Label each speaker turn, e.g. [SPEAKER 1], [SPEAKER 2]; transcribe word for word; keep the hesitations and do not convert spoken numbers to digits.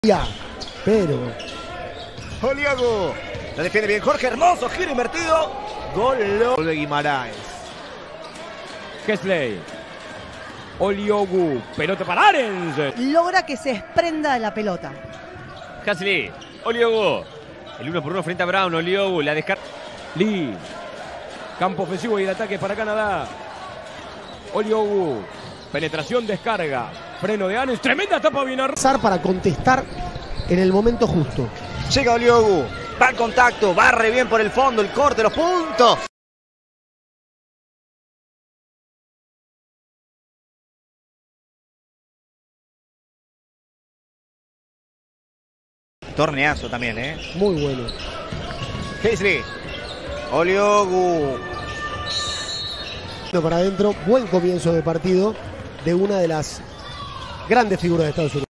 [SPEAKER 1] Ya, pero
[SPEAKER 2] Oliago, la defiende bien Jorge, hermoso, giro invertido, gol de Guimaraes.
[SPEAKER 3] Kesley, Oliogu, pelota para Arens.
[SPEAKER 4] Logra que se desprenda de la pelota.
[SPEAKER 5] Hasley, Oliogu, el uno por uno frente a Brown, Oliogu, la descarga.
[SPEAKER 3] Lee, campo ofensivo y el ataque para Canadá. Oliogu, penetración, descarga, freno de Arens, tremenda tapa bien armada
[SPEAKER 1] para contestar en el momento justo.
[SPEAKER 2] Llega Oliogu, va al contacto, barre bien por el fondo, el corte, los puntos. Torneazo también, ¿eh?
[SPEAKER 1] Muy bueno.
[SPEAKER 2] Hasley, Oliogu.
[SPEAKER 1] Para adentro, buen comienzo de partido de una de las grandes figuras de Estados Unidos.